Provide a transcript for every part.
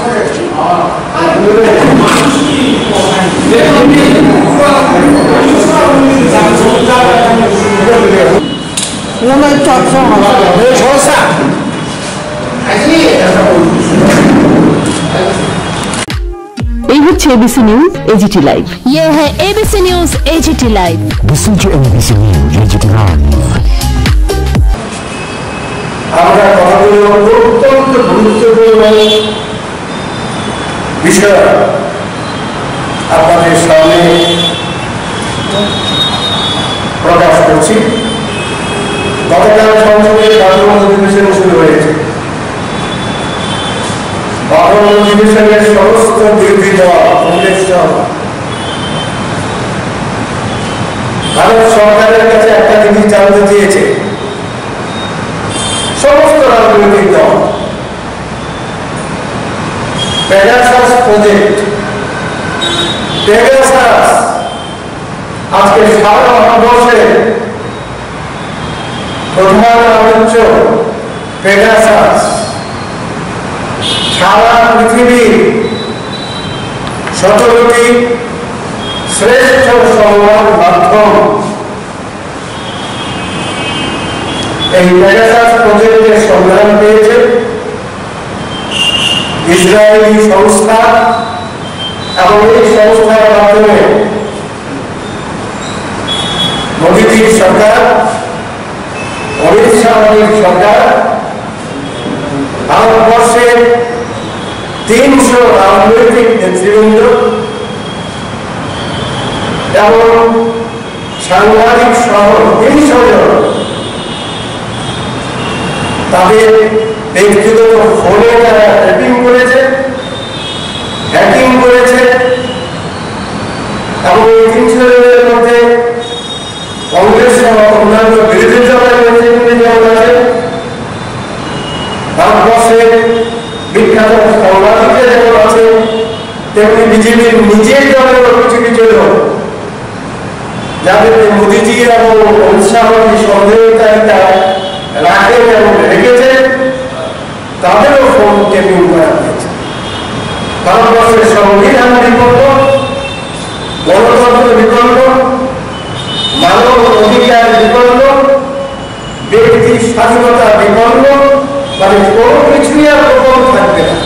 我们找不上好了，没有超市。 এই হচ্ছে ABC news AGT live. ये है ABC news AGT live. Listen to ABC News AGT Live। আমরা কথাগুলো অত্যন্ত গুরুত্বপূর্ণ বিষয় আপনাদের সামনে প্রকাশ করছি। গতকাল সংসদে বাদল অধিবেশন শুরু হয়েছে। বাদল অধিবেশনের সমস্ত বিরোধী দল কংগ্রেস সহ ভারত সরকারের কাছে একটা জিনিস জানতে চেয়েছে, সমস্ত রাজনৈতিক দল পেগাসাস প্রজেক্ট, পেগাসাস আজকে সারা ভারতবর্ষে প্রধান আলোচ্য পেগাসাস সারা পৃথিবীর 17টি শ্রেষ্ঠ সংবাদ মাধ্যম এই পেগাসাস প্রজেক্টের সন্ধান পেয়েছে। ইসরায়েলি সংস্থা এবং এই সংস্থার মাধ্যমে মোদীজির সরকার, অমিত শাহের সরকার ভারতবর্ষের 300 রাজনৈতিক নেতৃবৃন্দ এবং সাংবাদিক সহ 300 জন তাদের ব্যক্তিগত ফোনে তারা ট্র্যাপিং করেছে, হ্যাকিং করেছে এবং এই 300 জনের মধ্যে কংগ্রেস সহ অন্যান্য বিরোধী দলের নেতৃবৃন্দ যেমন আছে, ভারতবর্ষের বিখ্যাত সাংবাদিকরা যেমন আছে, তেমনি বিজেপির নিজের দলের কিছু কিছু লোক যাদের মোদীজি এবং অমিত শাহ সন্দেহকারিতা রাখেন এবং রেখেছে, তাদেরও ফোন ট্যাপিং করা হয়েছে। ভারতবর্ষের সংবিধান বিপন্ন, গণতন্ত্র বিপন্ন, মানব অধিকার বিপন্ন, ব্যক্তি স্বাধীনতা বিপন্ন, মানে কোনো কিছুই আর গোপন থাকবে না।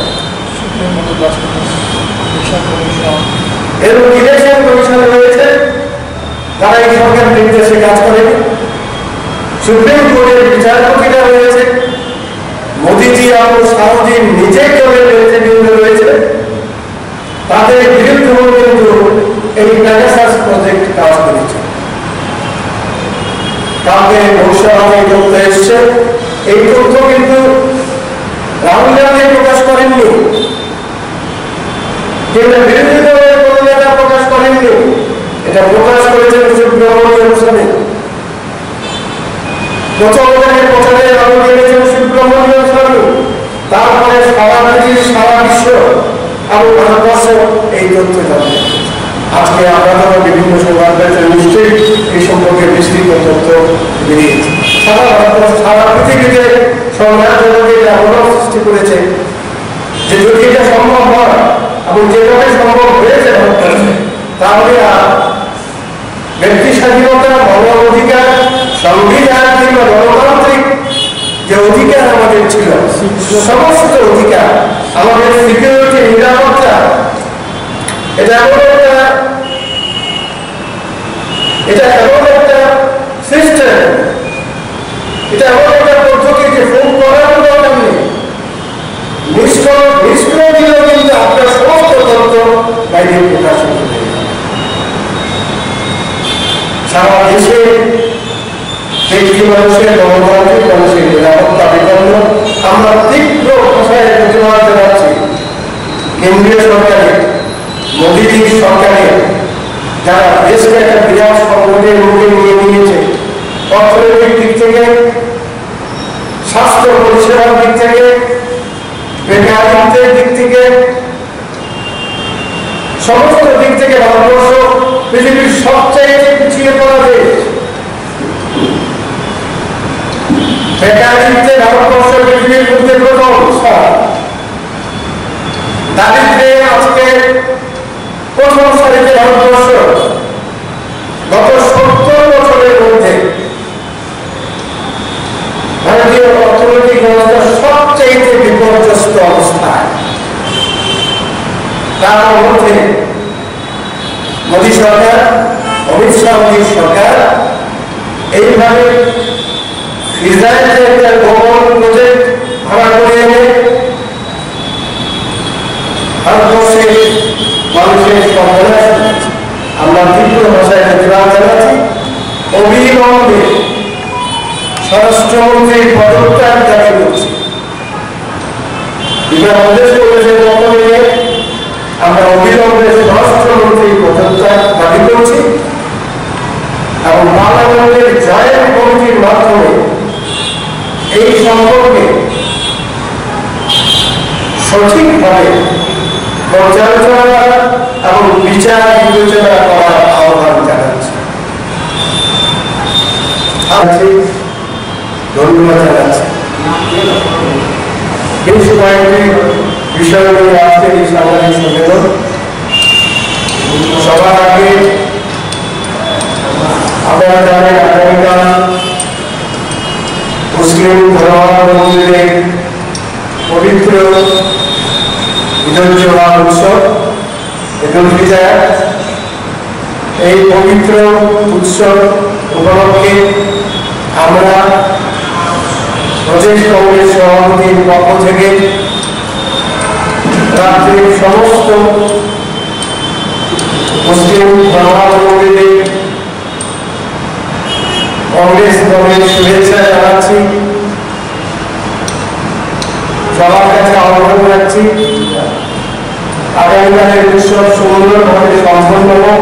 এরকম ইলেকশন কমিশন রয়েছে, তারা এই সরকার নির্দেশে কাজ করে। সুপ্রিম কোর্টের বিচারপতিরা রয়েছে, মোদীজি এবং শাহজি নিজের দলের নেতৃবৃন্দ রয়েছে, তাদের বিরুদ্ধে কিন্তু এই পেগাসাস প্রজেক্ট কাজ করেছে। কালকে লোকসভায় তথ্য এসছে, এই তথ্য কিন্তু রাহুল গান্ধী প্রকাশ করেননি, কিন্তু বিরোধী দলের কোন নেতা প্রকাশ করেননি, এটা প্রকাশ করেছেন সুব্রমণ্যম স্বামী। প্রথম প্রচারে রাহুল গিয়েছেন সুব্রমণ্যম স্বামী, তারপরে সারা পৃথিবী, সারা বিশ্ব এবং ভারতবর্ষ এই তথ্য জানবে। আজকে আপনারা বিভিন্ন সংবাদপত্রে নিশ্চয়ই এই সম্পর্কে বিস্তৃত তথ্য বেরিয়েছে। সারা পৃথিবীতে সংবাদ জগতে আলোড়ন সৃষ্টি করেছে যে যদি এটা সম্ভব হয় এবং যেভাবে সম্ভব হয়েছে ভারতবর্ষে, তাহলে ব্যক্তি স্বাধীনতা, মানব অধিকার, সংবিধান কিংবা গণতান্ত্রিক যে অধিকার আমাদের ছিল, সমস্ত অধিকার, আমাদের সিকিউরিটি, নিরাপত্তা, এটা এমন একটা সিস্টেম, এটা এমন একটা পদ্ধতি যে ফোন করার দরকার নেই, নিষ্ক্রিয় দিলেও কিন্তু আপনার সমস্ত তথ্য বাইরে প্রকাশ করতে। সারা দেশে ব্যক্তি মানুষের, গণতান্ত্রিক মানুষের নিরাপত্তা বিপন্ন। আমরা তীব্র ভাষায় প্রতিবাদ জানাচ্ছি কেন্দ্রীয় সরকারের, মোদীজির সরকারের, যারা দেশকে একটা বিরাট সংকটের মুখে নিয়ে নিয়েছে, অর্থনৈতিক দিক থেকে, স্বাস্থ্য পরিষেবার দিক থেকে, বেকারত্বের দিক থেকে, সমস্ত দিক থেকে ভারতবর্ষ পৃথিবীর সবচেয়ে পিছিয়ে পড়া দেশ। বেকারত্বে ভারতবর্ষ পৃথিবীর মধ্যে প্রথম স্থান। দারিদ্রে আজকে প্রথম সারিতে ভারতবর্ষ গত 70 বছরের মধ্যে ভারতীয় অর্থনৈতিক ব্যবস্থা সবচেয়ে বিপর্যস্ত অবস্থায়। তার মধ্যে মোদী সরকার, অমিত শাহ মোদীর সরকার এইভাবে ইসরায়েলের একটা গোপন প্রজেক্ট ভাড়া করে এনে ভারতবর্ষের মানুষের সর্বনাশ আমরা তীব্র ভাষায় প্রতিবাদ জানাচ্ছি। অবিলম্বে স্বরাষ্ট্রমন্ত্রীর পদত্যাগ দাবি করছি। বাংলাদেশ কংগ্রেসের পক্ষ থেকে আমরা অবিলম্বে স্বরাষ্ট্রমন্ত্রীর পদত্যাগ দাবি করছি এবং পার্লামেন্টের জয়েন্ট কমিটির মাধ্যমে এই সম্পর্কে সঠিকভাবে পর্যালোচনা করা এবং বিচার বিবেচনা করার আহ্বান জানাচ্ছি। ধন্যবাদ জানাচ্ছি। বেশ কয়েকটি বিষয় নিয়ে আজকের এই সাংবাদিক সম্মেলন। সবার আগে আপনারা জানেন আগামীকাল মুসলিম ধর্মাবলম্বীদের পবিত্র ঈদুল জুহা উৎসব ঈদুল ফিতর। এই পবিত্র উৎসব উপলক্ষে আমরা প্রদেশ কংগ্রেস সভাপতির পক্ষ থেকে রাজ্যের সমস্ত মুসলিম ধর্মাবলম্বীদের কংগ্রেস দলের শুভেচ্ছা জানাচ্ছি। সবার কাছে আহ্বান রাখছি আগামীকালের উৎসব সুন্দরভাবে সম্পন্ন হোক,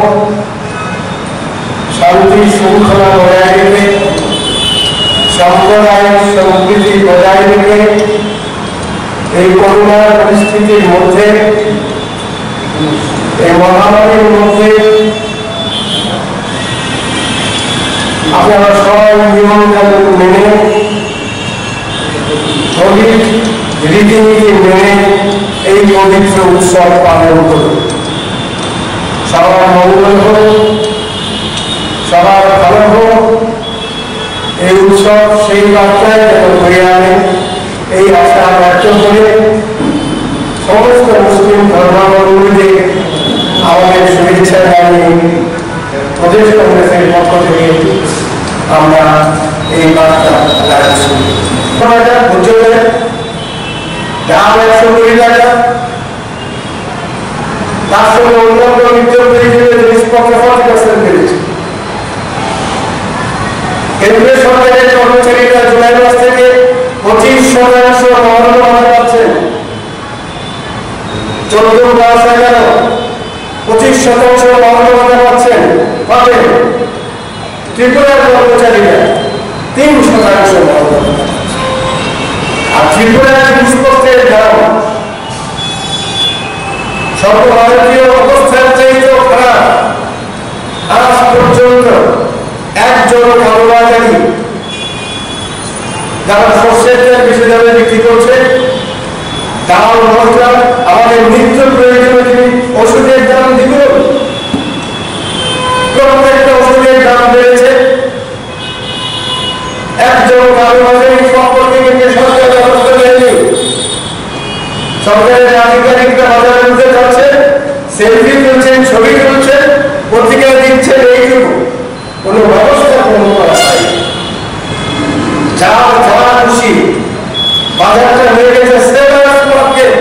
শান্তি শৃঙ্খলা বজায় রেখে, সাম্প্রদায়িক সম্প্রীতি বজায় রেখে এই করোনার পরিস্থিতির মধ্যে, এই মহামারীর মধ্যে আপনারা সবাই নিয়মকানুন মেনে, রীতিনীতি মেনে এই পবিত্র উৎসব পালন করুন। সবার মঙ্গল হোক, সবার ভালো হোক। এই উৎসব সেই বার্তায় যেন হয়ে আনে এই আশা ব্যক্ত করে সমস্ত মুসলিম ধর্মাবলম্বীদের আমাদের শুভেচ্ছা জানিয়ে প্রদেশ কংগ্রেসের পক্ষ থেকে আমরা এই বার্তা জানাচ্ছি। গুজরাটের দাম 120 টাকা, তার সঙ্গে অন্যান্য নিত্য জিনিসপত্র 40% বেড়েছে। কেন্দ্রীয় সরকারের কর্মচারীরা জুলাই মাস থেকে 25% মহার্ঘ ভাতা পাচ্ছেন। 14-11 25% মহার্ঘ ভাতা পাচ্ছেন পাবেন। ত্রিপুরার কর্মচারীরা 3% মহার্ঘ ভাতা। আর ত্রিপুরার জিনিসপত্রের দাম সর্বভারতীয় অবস্থার চেয়েও খারাপ। আজ পর্যন্ত একজন কারবারি যারা সর্ষের তেল বেশি দামে বিক্রি করছে, ডাল মশলা আমাদের নিত্য প্রয়োজনীয় ওষুধের দাম দ্বিগুণ। প্রত্যেকটা ওষুধের দাম বেড়েছে। একজন কারবারি সম্পর্কে কিন্তু সরকার ব্যবস্থা নেয়নি। সরকারের আধিকারিকরা বাজারে উঠে যাচ্ছে, সেলফি তুলছেন, ছবি তুলছেন, পত্রিকায় দিচ্ছেন, এইটুকু কোন ব্যবস্থা গ্রহণ করা হয়। যার যা খুশি বাজারটা হয়ে গেছে সেলার্স মার্কেট।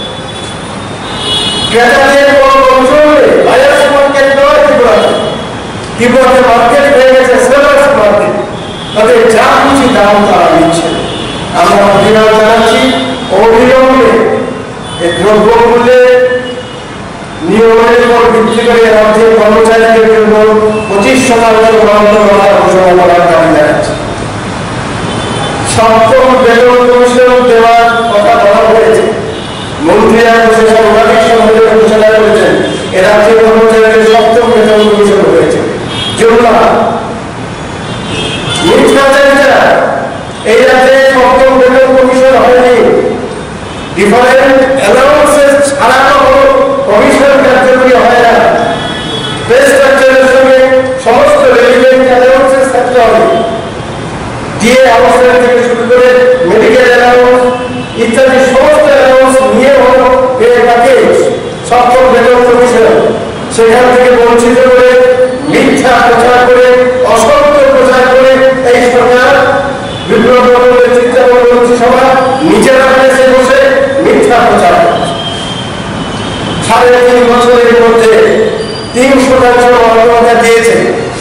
ক্রেতাদের কোনো কন্ট্রোল নেই। বায়ার্স মার্কেট নয় ত্রিপুরাতে, ত্রিপুরাতে মার্কেট হয়ে গেছে সেলার্স মার্কেট। তাদের যা খুশি দাম তারা নিচ্ছে। আমরা প্রতিবাদ জানাচ্ছি অবিলম্বে এই দ্রব্যমূল্যের নিয়মের উপর ভিত্তি করে রাজ্যের কর্মচারীদের জন্য 25% মহার্ঘ ভাতা ঘোষণা করার দাবি জানাচ্ছে। সপ্তম বেতন কমিশন দেওয়ার কথা বলা হয়েছে। মন্ত্রীরা বসে সাংবাদিক সম্মেলনে ঘোষণা করেছেন এ রাজ্যের কর্মচারীদের সপ্তম বেতন কমিশন হয়েছে। এই রাজ্যে সপ্তম বেতন কমিশন হয়নি। ডিফারেন্ট অ্যালাউন্সেস ছাড়া সেখান থেকে বঞ্চিত করে, মিথ্যা প্রচার করে, অসত্য প্রচার করে এই সরকার বিপ্লব চিন্তামূলক মন্ত্রিসভা নিজেরা দেশে বসে মিথ্যা প্রচার করছে। 3.5 বছরের মধ্যে 3% অর্থমতা দিয়েছে।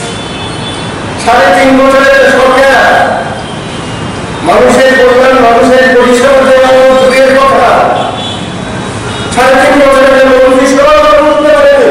3.5 বছরের সরকার মানুষের কল্যাণ, মানুষের পরিষেবা দেওয়া দূরের কথা, 3.5 বছরের মন্ত্রিসভা করতে পারেনি।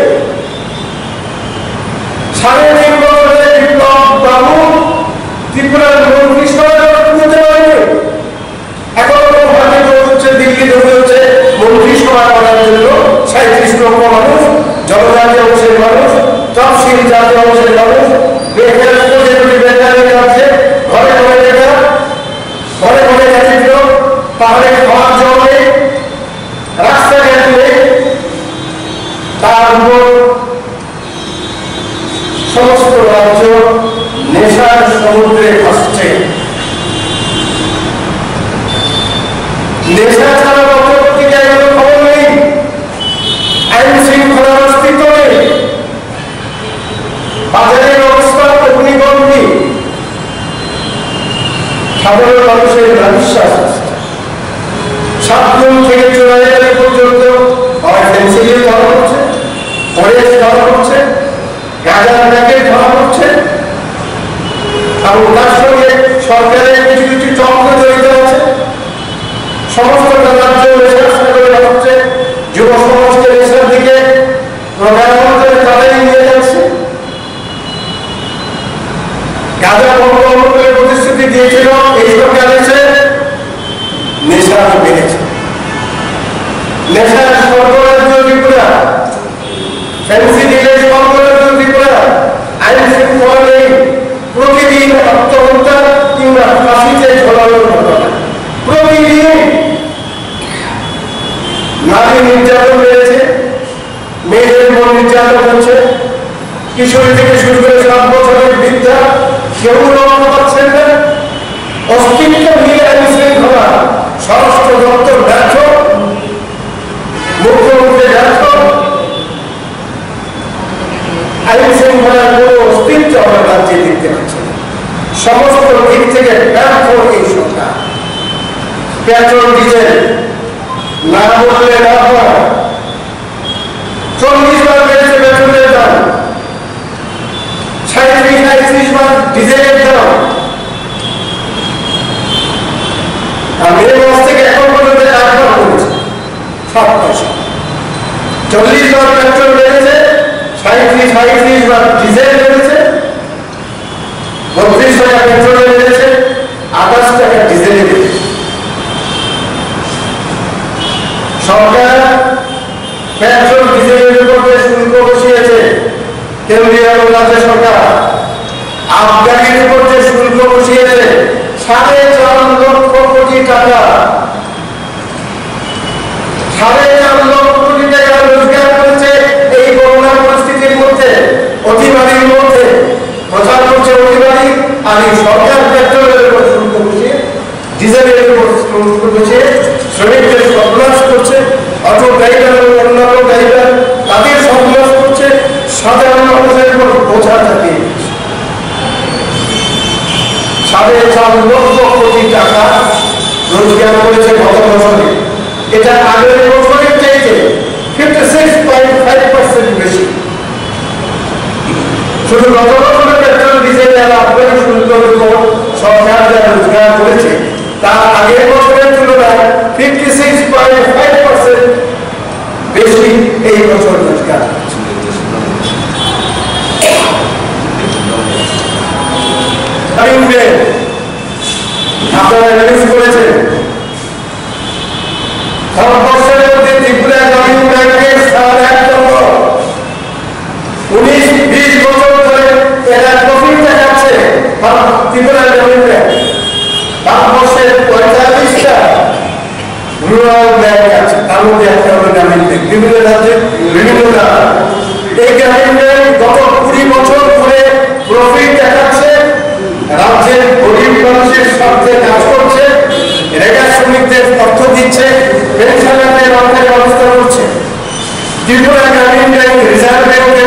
3.5 বছরের বিপ্লব বাবু ত্রিপুরার মন্ত্রিসভা করতে পারেনি। এখন ভাবে হচ্ছে, দিল্লি দৌড়ে হচ্ছে মন্ত্রিসভা করার জন্য 37 লক্ষ মানুষ, জনজাতি অংশের মানুষ, তফসিল জাতীয় অংশের মানুষ, বেকার বেকারি আছে, ঘরে ঘরে বেকার, ঘরে ঘরে দারিদ্র, পাহাড়ে খাওয়ার জল নেই, রাস্তাঘাট নেই, তার উপর সমস্ত রাজ্য নেশার সমুদ্রে ভাসছে। নেশা ছাড়া পত্রপত্রিকায় কোনো খবর নেই, আইন শৃঙ্খলার অস্তিত্ব নেই, বাজারের অবস্থা অগ্নিগন্ধি, সাধারণ মানুষের বিশ্বাস 7 জুন থেকে 14 পর্যন্ত হয় ফেন্সিডিল ধরা হচ্ছে, ফরেজ ধরা হচ্ছে, গাঁজার প্যাকেট ধরা হচ্ছে, এবং তার সঙ্গে সরকারের কিছু কিছু চক্র জড়িত আছে। সমস্ত রাজ্য নেশা করে হচ্ছে, যুব সমাজকে নেশার দিকে প্রধানমন্ত্রী তারাই নিয়ে যাচ্ছে। গাঁজা বন্ধ করে প্রতিশ্রুতি দিয়েছিল এই সরকার এসে, নেশা বেড়েছে। নেশার সরবরাহ ত্রিপুরা, ফ্যান্সি ডিলের সরবরাহ ত্রিপুরা, আইন শৃঙ্খলা নেই, প্রতিদিন আত্মহত্যা কিংবা ফাঁসিতে ঝোলানোর ঘটনা, প্রতিদিন নারী নির্যাতন বেড়েছে, মেয়েদের উপর নির্যাতন হচ্ছে, কিশোরী থেকে শুরু করে 7 বছরের বৃদ্ধা কেউ রক্ষা পাচ্ছেন না। অস্তিত্বহীন আইন শৃঙ্খলা, স্বরাষ্ট্র দপ্তর ব্যর্থ, মুখ্যমন্ত্রী ব্যর্থ, আইন শৃঙ্খলার কোনো অস্তিত্ব আমরা রাজ্যে দেখতে পাচ্ছি না। সমস্ত দিক থেকে ব্যর্থ এই সরকার। পেট্রোল ডিজেল না বললে না হয়, 40 বার বেড়েছে পেট্রোলের দাম, 37-38 বার ডিজেলের দাম। মে মাস থেকে এখন পর্যন্ত 8 বার করেছে, 7 পয়সা। 40 বার পেট্রোল বেড়েছে, 37-38 বার ডিজেল বেড়েছে, 32 টাকা পেট্রোলে বেড়েছে, 28 টাকা ডিজেলে বেড়েছে। সরকার পেট্রোল ডিজেলের উপর যে শুল্ক বসিয়েছে, কেন্দ্রীয় এবং রাজ্য সরকার আবগারির উপর যে শুল্ক বসিয়েছে 4.5 লক্ষ কোটি টাকা, 4.5 লক্ষ কোটি টাকা রোজগার করেছে এই করোনা পরিস্থিতির মধ্যে, অতিবাড়ির মধ্যে প্রচার করছে অতিবাড়ি। আর এই সরকার পেট্রোলের উপর শুল্ক বসিয়ে, ডিজেলের উপর শুল্ক বসিয়ে শ্রমিকদের সর্বনাশ করছে, অটো ড্রাইভার এবং অন্যান্য ড্রাইভার তাদের সর্বনাশ করছে, সাধারণ মানুষের উপর বোঝা চাপিয়ে দিচ্ছে। 4.5 লক্ষ কোটি টাকা রোজগার করেছে গত বছরে, এটা আগের বছরের চাইতে 56.5% বেশি। শুধু গত বছরে পেট্রোল ডিজেল আর আবগারি শুল্কের উপর সরকার যা রোজগার করেছে, তার আগের বছরের তুলনায় 56.5% বেশি এই বছর রোজগার করেছে। আপনারা অ্যানালিসিস করেছেন, ভারতবর্ষের মধ্যে ত্রিপুরা গ্রামীণ ব্যাংকের স্থান 1 নম্বর। 19-20 বছর ধরে এরা প্রফিট দেখাচ্ছে। ত্রিপুরা গ্রামীণ ব্যাংক ভারতবর্ষের 45টা রুরাল ব্যাংক আছে, তার মধ্যে একটা হলো গ্রামীণ ব্যাংক। বিভিন্ন রাজ্যে বিভিন্ন নাম। এই গ্রামীণ ব্যাংক গত 20 বছর ধরে প্রফিট দেখাচ্ছে, রাজ্যের গরিব মানুষের স্বার্থে কাজ করছে, রেগা শ্রমিকদের অর্থ দিচ্ছে, পেনশনারদের অর্থের ব্যবস্থা করছে। ত্রিপুরা গ্রামীণ ব্যাংক রিজার্ভ ব্যাংকের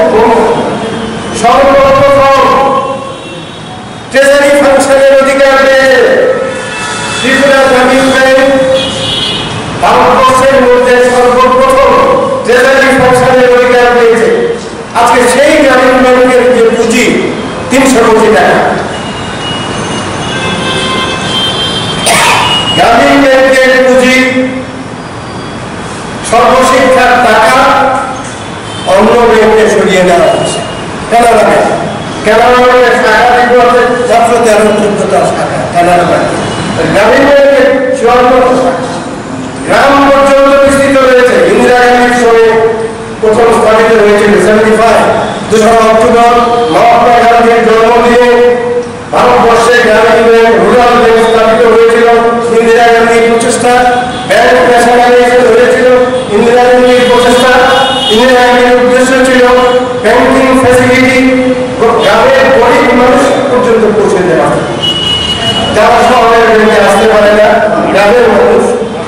সর্বপ্রথম ট্রেজারি ফাংশনের অধিকার পেয়েছে ত্রিপুরা গ্রামীণ ব্যাংক। ভারতবর্ষের মধ্যে সর্বপ্রথম ট্রেজারি ফাংশনের অধিকার পেয়েছে। আজকে সেই গ্রামীণ ব্যাংকের যে পুঁজি 300 কোটি টাকা, গ্রামীণ ব্যাংকের পুঁজি সর্বশিক্ষার টাকা অন্য ব্যাংকে সরিয়ে দেওয়া হচ্ছে। কানাডা ব্যাংক, কানাডা ব্যাংকের শাখা দিব আছে মাত্র 13-14টা শাখা কানাডা ব্যাংক। গ্রামীণ ব্যাংকের 54টা শাখা গ্রাম পর্যন্ত বিস্তৃত রয়েছে। ইন্দিরা গান্ধীর সময়ে প্রথম স্থাপিত হয়েছিল 75। 2 অক্টোবর মহাত্মা গান্ধীর জন্মদিনে ভারতবর্ষে গ্রামীণ ব্যাংক, রুরাল ব্যাংক স্থাপিত হয়েছিল। ইন্দিরা গান্ধীর প্রচেষ্টা, ব্যাংক ন্যাশনালাইজেশন হয়েছিল ইন্দিরা গান্ধীর প্রচেষ্টা। ইন্দিরা গান্ধীর উদ্দেশ্য ছিল ব্যাংকিং ফ্যাসিলিটি গ্রামের গরিব মানুষ পর্যন্ত পৌঁছে দেওয়া, যারা শহরের ব্যাংকে আসতে পারে না, গ্রামের মানুষ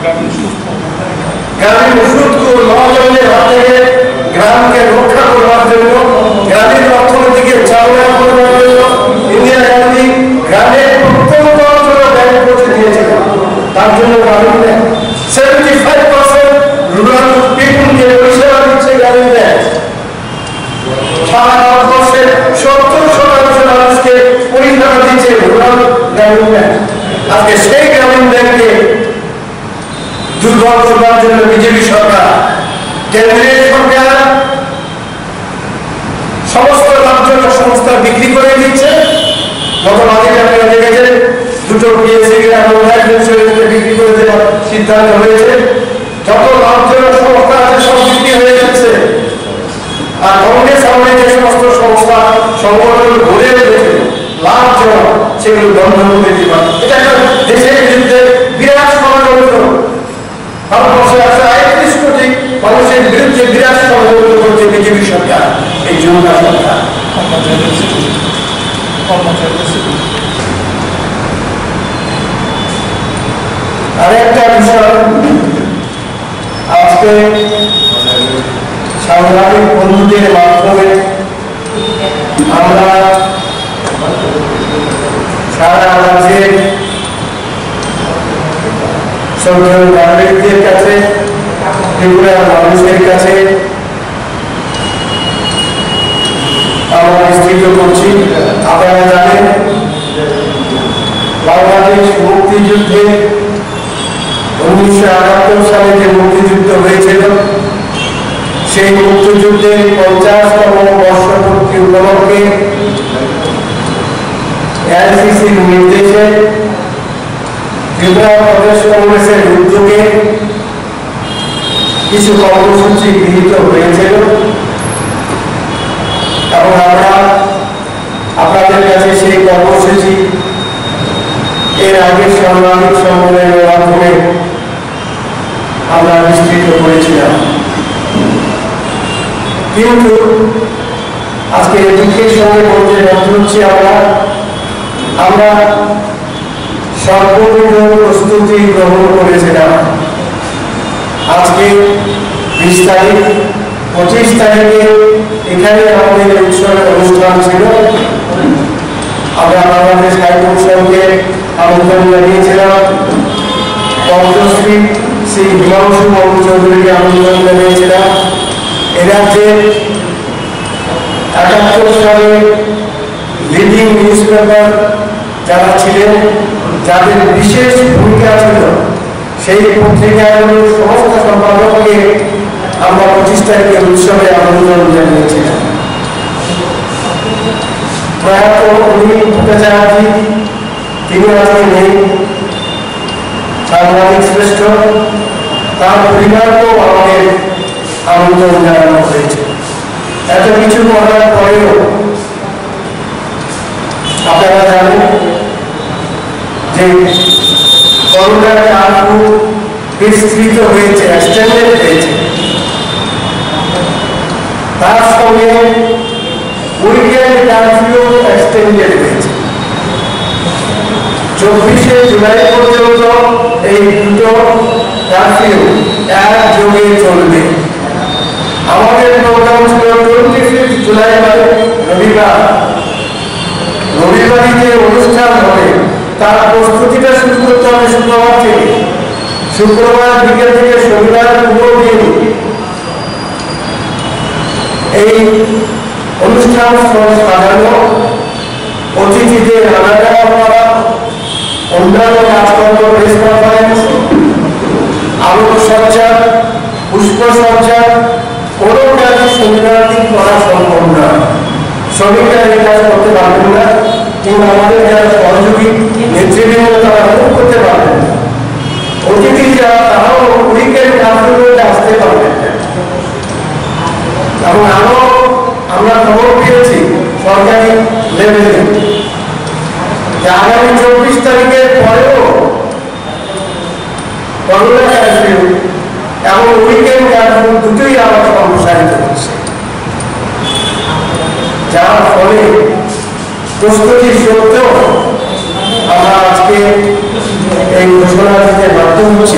গ্রামীণ সুদখোর মহাজনের হাত থেকে গ্রামকে রক্ষা করবার জন্য, গ্রামীণ অর্থনীতিকে চালনা করবার জন্য ইন্দিরা গান্ধী গ্রামের প্রত্যন্ত অঞ্চলে ব্যাংক করতে দিয়েছিল। তার জন্য গ্রামীণ ব্যাংক 75% রুরাল পিপুলকে পরিষেবা দিচ্ছে গ্রামীণ ব্যাংক। সারা ভারতবর্ষের 70% মানুষকে পরিষেবা দিচ্ছে রুরাল গ্রামীণ ব্যাংক। আজকে সেই গ্রামীণ ব্যাংকে দুর্বল করবার জন্য বিজেপি সরকার, কেন্দ্রের সরকার সমস্ত রাজ্য সংস্থা বিক্রি করে দিচ্ছে। গত মাসে আপনারা দেখেছেন 2টো পিএসসি বিক্রি করে দেওয়ার সিদ্ধান্ত হয়েছে। যত রাজ্য সংস্থা আছে সব বিক্রি হয়ে যাচ্ছে। আর কংগ্রেস আমলে যে সমস্ত সংস্থা সংগঠন গড়ে উঠেছিল লাভজনক, সেগুলো বন্ধ করে দিবা। এটা একটা দেশের বিরুদ্ধে বিরাট ষড়যন্ত্র। ভারতবর্ষে 131 কোটি মানুষের বিরুদ্ধে বিরাট ষড়যন্ত্র করছে বিজেপি সরকার, এই জনতা সরকার। আরেকটা বিষয়, আজকে সাংবাদিক বন্ধুদের মাধ্যমে আমরা সারা রাজ্যের সরকারি নাগরিকদের কাছে, ত্রিপুরার মানুষের কাছে আমরা বিস্তৃত করছি। আপনারা জানেন বাংলাদেশ মুক্তিযুদ্ধে 1978 সালে যে মুক্তিযুদ্ধ হয়েছিল, সেই মুক্তিযুদ্ধের 50তম বর্ষপূর্তি উপলক্ষে এনসিসির নির্দেশে ত্রিপুরা প্রদেশ কংগ্রেসের উদ্যোগে কিছু কর্মসূচি গৃহীত হয়েছিল এবং আমরা আপনাদের কাছে সেই কর্মসূচি এর আগে সাংবাদিক সম্মেলনের মাধ্যমে আমরা বিস্তৃত করেছিলাম। কিন্তু আজকে দুঃখের সঙ্গে বলতে বাধ্য হচ্ছি আমরা সর্ববিধ প্রস্তুতি গ্রহণ করেছিলাম। আজকে 20 তারিখ, 25 তারিখে এখানে আমাদের উৎসবের অনুষ্ঠান ছিল। আমরা বাংলাদেশ হাইকমিশনকে আমন্ত্রণ জানিয়েছিলাম, পদ্মশ্রী শ্রী হিমাংশু বাবু চৌধুরীকে আমন্ত্রণ জানিয়েছিলাম। এরাজ্যে 71 সালে লিডিং নিউজ পেপার যারা ছিলেন, যাদের বিশেষ ভূমিকা ছিল, সেই পত্রিকাগুলোর সমস্ত সম্পাদককে আমরা 25 তারিখের উৎসবে আমন্ত্রণ জানিয়েছিলাম। প্রয়াত অনিল ভট্টাচার্য, তিনি আজকে নেই, সাংবাদিক শ্রেষ্ঠ, তার পরিবারকেও আমাদের আমন্ত্রণ জানানো হয়েছে। এত কিছু করার পরেও আপনারা জানেন যে করোনার কার্ফিউ বিস্তৃত হয়েছে, এক্সটেন্ডেড হয়েছে। তার সঙ্গে উইকেন্ড কার্ফিউ এক্সটেন্ডেড হয়েছে। 24শে জুলাই পর্যন্ত এই দুটো কার্ফিউ একযোগে চলবে। আমাদের প্রোগ্রাম ছিল জুলাই রবিবারই যে অনুষ্ঠান হবে তার প্রস্তুতিটা শুরু করতে হবে শুক্রবার থেকে। শুক্রবার বিকেল থেকে শনিবার পুরো দিন এই অনুষ্ঠান সাজানো, অতিথিদের আলাদা করা, অন্যান্য কাজকর্ম, প্রেস কনফারেন্স, আলোকসজ্জা, পুষ্পসজ্জা, কোনো কাজই শনিবার দিন করা সম্ভব না। শ্রমিকরা এই কাজ করতে পারবেন না, কিন্তু আমাদের যারা সহযোগী নেতৃবৃন্দ তারা করতে পারবেন না। অতিথি যারা তারাও উইকেন্ড কাজগুলোতে আসতে পারবেন না। এবং আমরা খবর পেয়েছি সরকারি লেভেলে যে আগামী 24 তারিখের পরেও করোনা কারফিউ এবং উইকেন্ড কারফিউ দুটোই আবার সম্প্রসারিত হচ্ছে, যার ফলে প্রস্তুতি সত্ত্বেও আমরা আজকে এই ঘোষণা দিতে বাধ্য হচ্ছি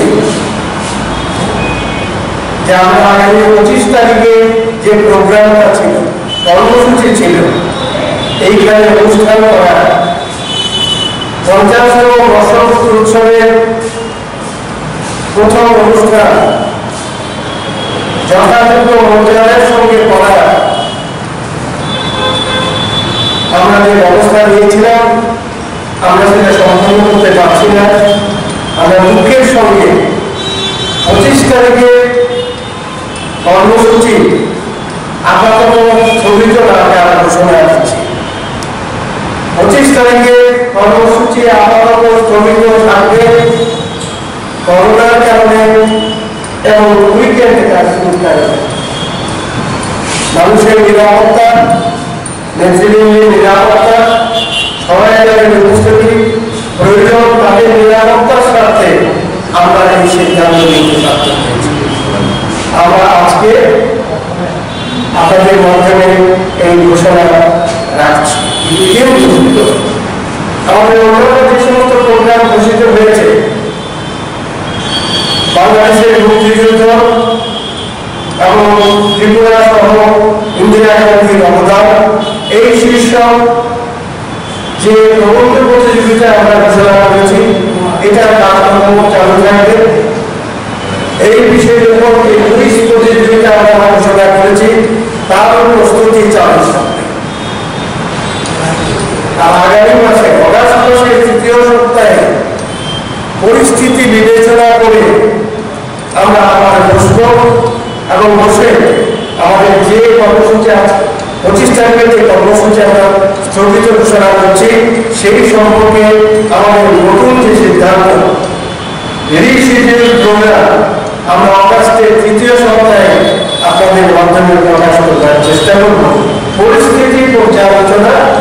যে আমরা আগামী 25 তারিখে যে প্রোগ্রামটা ছিল, কর্মসূচি ছিল, এইখানে অনুষ্ঠান করা 50তম বর্ষপূর্তি উৎসবের প্রথম অনুষ্ঠান যথাযোগ্য মর্যাদার সঙ্গে করা আমরা যে ব্যবস্থা নিয়েছিলাম আমরা সেটা সম্পন্ন করতে পারছি না। আমরা দুঃখের সঙ্গে 25 তারিখে কর্মসূচি আপাতত স্থগিত রাখার ঘোষণা দিচ্ছি। 25 তারিখে কর্মসূচি আপাতত স্থগিত থাকবে করোনার কারণে এবং উইকেন্ড কার্যক্রমের কারণে। মানুষের নিরাপত্তা, নেতৃবৃন্দের নিরাপত্তা, সহায়তার উপস্থিতি প্রয়োজন, তাদের নিরাপত্তার স্বার্থে আমরা এই সিদ্ধান্ত নিতে বাধ্য হয়েছি। আমরা আজকে আপনাদের মাধ্যমে এই ঘোষণা রাখছি। কিন্তু আমাদের অন্যান্য যে সমস্ত প্রোগ্রাম ঘোষিত হয়েছে, বাংলাদেশের মুক্তিযুদ্ধ এবং ত্রিপুরা সহ ইন্দিরা গান্ধীর অবদান, এই শীর্ষক যে প্রবন্ধ প্রতিযোগিতা আমরা ঘোষণা করেছি, এটার কার্যক্রম চালু থাকবে। এই বিষয়ের উপর যে পুলিশ প্রতিযোগিতা আমরা ঘোষণা করেছি তারও প্রস্তুতি চালু থাকবে। আর আগামী মাসে অগাস্ট মাসের 3য় সপ্তাহে পরিস্থিতি বিবেচনা করে আমরা আবার বসব এবং বসে আমাদের যে কর্মসূচি আছে 25 তারিখের যে কর্মসূচি আমরা স্থগিত ঘোষণা করছি সেই সম্পর্কে আমাদের নতুন যে সিদ্ধান্ত রিশিডিউল প্রোগ্রাম আমরা অগাস্টের 3য় সপ্তাহে আপনাদের মাধ্যমে প্রকাশ করার চেষ্টা করব। পরিস্থিতি পর্যালোচনা